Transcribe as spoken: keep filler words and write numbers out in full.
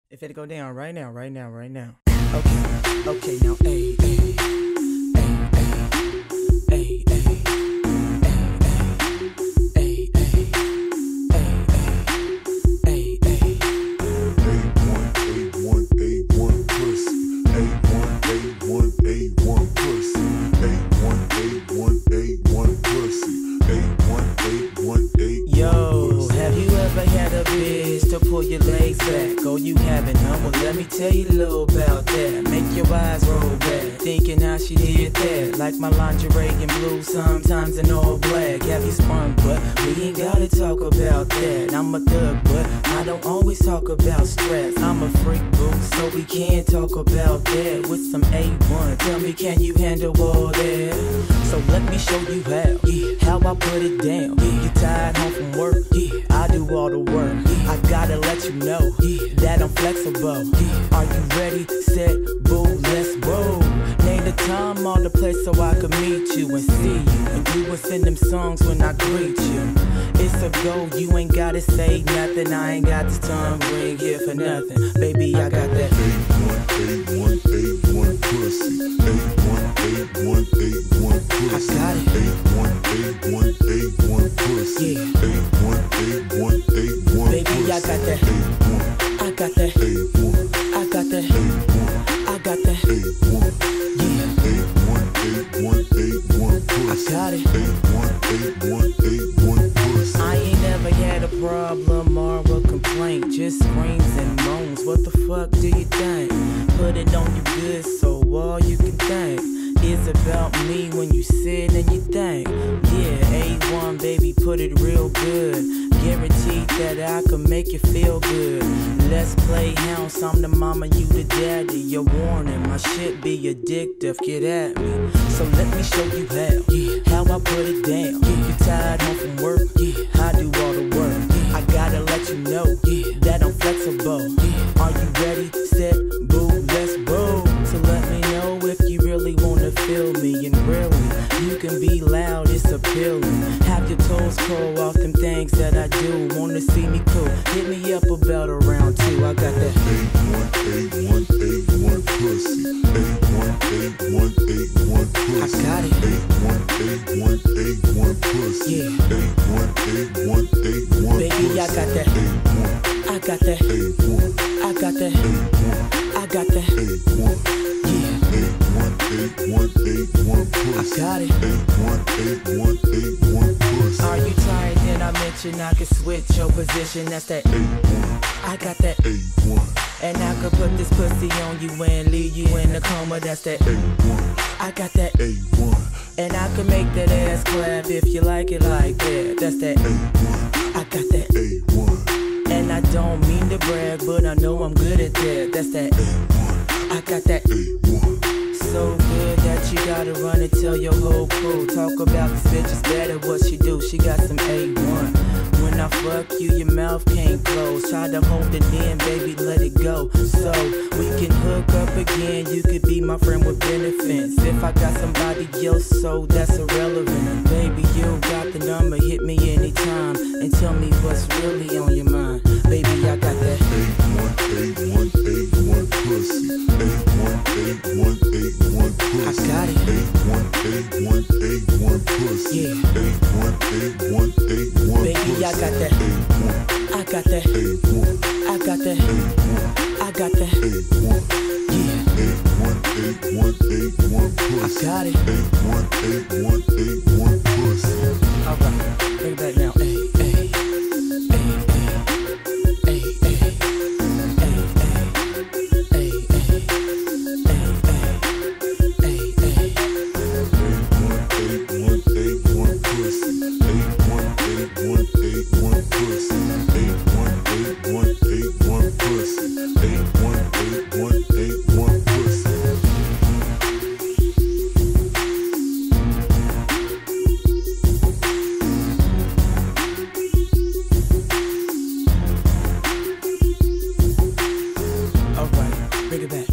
If it go down right now, right now, right now. Okay, okay, now, hey, hey, hey, hey, hey, hey, hey, hey, hey, A one, A one, A one pussy. A one, A one, A one pussy. A one, A one, A one pussy. A one, A one, A one. Yo, have you ever had a bitch to pull your legs back? Oh, you haven't, huh? Well, let me tell you a little about that. Make your eyes roll back, thinking how she did that. Like my lingerie in blue, sometimes in all black. Have you spun, but we ain't gotta talk about that. I'm a thug, but I don't always talk about stress. I'm a freak, boo, so we can't talk about that. With some A one, tell me, can you handle all that? So let me show you how, yeah, how I put it down. Yeah, you tired home from work, yeah, I do all the work. Yeah, I gotta let you know, yeah, that I'm flexible. Yeah, are you ready, set, boo, let's roll. Name the time, all the place so I can meet you and see you. And you will send them songs when I greet you. It's a go, you ain't gotta say nothing. I ain't got this tongue ring here for nothing. Baby, I got that A one, A one, A one pussy. A one, A one, A one pussy. I got it. A one, A one, A one pussy. Yeah. A one, A one, A one Baby, pussy. I got that. A one, I got that. A one, I got that. A one, I got that. A one. Yeah, A one, A one, A one pussy. I got it. A one, A one, A one pussy. I ain't never had a problem or a complaint, just screams and moans. What the fuck do you think? Put it on you good, so all you can think is about me when you sit and you think. Yeah, A one, baby, put it real good. Guaranteed that I can make you feel good. Let's play house, I'm the mama, you the daddy. You're warning, my shit be addictive, get at me. So let me show you how, yeah, how I put it down. Yeah, you tired home from work, yeah, I do all the work. Yeah, I gotta let you know, yeah, that I'm flexible. Yeah, are you ready, set, boo, let's roll. So let me know if you really wanna feel me. And really, you can be loud, it's appealing. Have your toes curl off them things that I do. Wanna see me cool, hit me up about around two. I got that A one, A one, A one pussy. A one, A one, A one pussy. I got it. A one, A one, A one pussy. Yeah. A one, A one, A one Baby, pussy. I got that. A one, I got that A one, I got that A one, I got that A one. Yeah, A one, A one, A one pussy. I got it. A one, A one, A one pussy. Are you tired? Then I mentioned I can switch your position. That's that A one, I got that A one, And I could put this pussy on you and leave you in a coma. That's that A one, I got that A one, And I can make that ass clap if you like it like that. That's that A one, I got that A one, And I don't mean to brag, but I know I'm good at that. That's that A one, I got that A one. So good that you gotta run and tell your whole crew. Talk about this bitch is better what she do. She got some A one. When I fuck you, your mouth can't close. Try to hold it in, baby, let it go. So we can hook up again. You could be my friend with benefits. If I got somebody else, so that's irrelevant. Baby, you got the number, hit me anytime and tell me what's really on your mind. Baby, I got that A one, A one, A one pussy. A one, A one, A one pussy. I got it. A one, A one, A one pussy. Yeah. A one, A one, A one Baby, pussy. I got that. A one, I got that A one, I got that A one, I got that A one. Yeah, A one, A one, A one pussy. I got it. A one, A one, A one pussy. Alright, bring it back now. Hey, hey, hey, hey, hey, hey, hey, hey, hey, hey, hey, hey. A one, A one, A one pussy. A one, A one, A one pussy. A one, A one, A one pussy. A one, A one, A one pussy. Alright, bring it back.